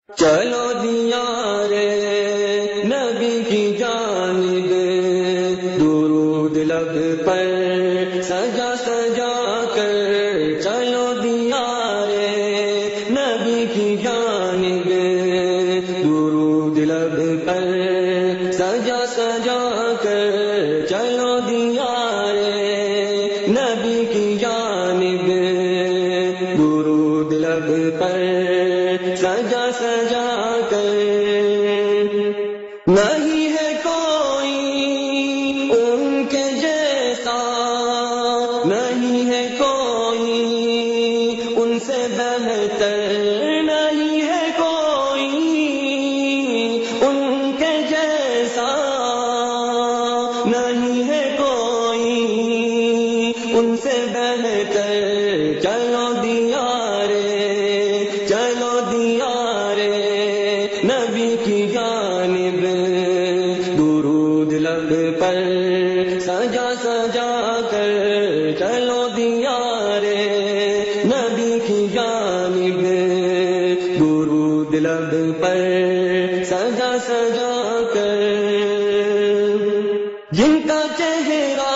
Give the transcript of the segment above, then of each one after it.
چلو دیار نبی کی جانب درود لب پر سجا سجا کر، چلو دیار نبی کی جانب درود لب پر سجا سجا کر، چلو دیار نبی کی جانب درود لب پر سجا سجا کر۔ نہیں ہے کوئی ان کے جیسا، نہیں ہے کوئی ان سے بہتر، نہیں ہے کوئی ان کے جیسا، نہیں ہے کوئی ان سے بہتر، چلو دیار چلو دیار نبی کی جانب درود لب پر سجا سجا کر، چلو دیار نبی کی جانب درود لب پر سجا سجا کر۔ جن کا چہرہ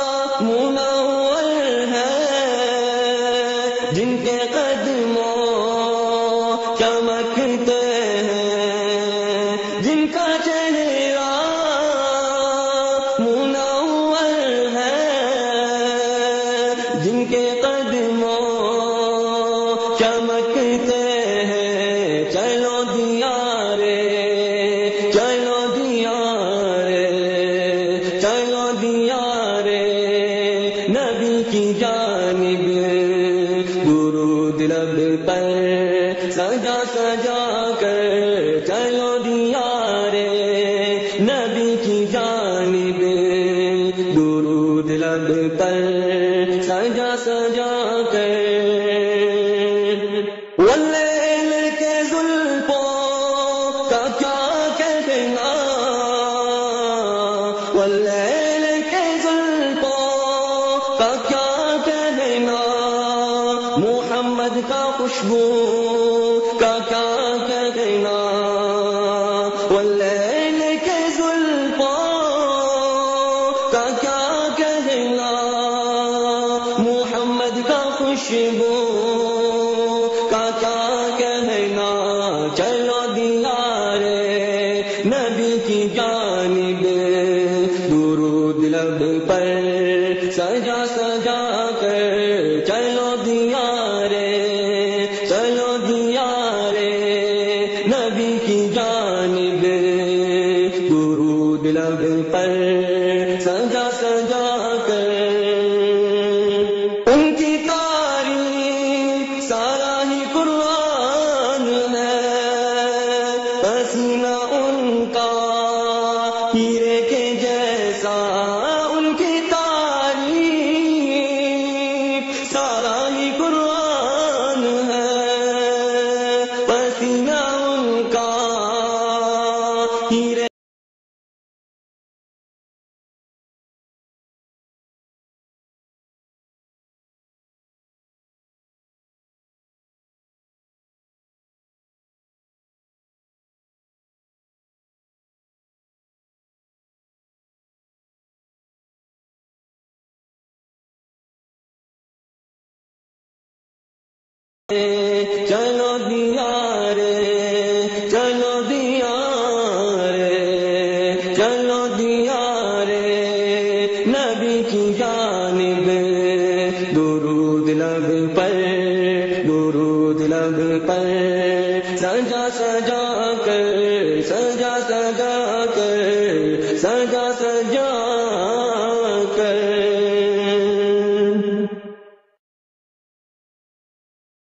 منور ہے، جن کے قدموں چمکتے ہیں، جن کا چہرہ منور ہے، جن کے قدموں چمکتے ہیں، چلو دیار چلو دیار چلو دیار نبی کی جانب درود لب پر سجا سجا کر، چلو دیار نبی کی جانب درود لب پر سجا سجا کر۔ واللیل کے زلفوں کا کیا کہنا، واللیل کے زلفوں کا کیا کہنا، محمد کا خوشبو کا کیا کہنا، واللیل کے زلفوں کا کیا کہنا، محمد کا خوشبو کا کیا کہنا، چلو دیار نبی کی جانب درود لب پر سجا سجا کر، چلو دیار چلو دیار نبی کی جانب درود لب پر سجا سجا کر۔ ان کی تعریف سارا ہی قرآن ہے، پسینہ ان کا ہیرے کے جیسا، ان کی تعریف سارا ہی قرآن ہے، پسینہ ان کا ہیرے چلو دیار چلو دیار چلو دیار نبی کی جانب درود لب پر درود لب پر سجا سجا کر سجا سجا کر سجا سجا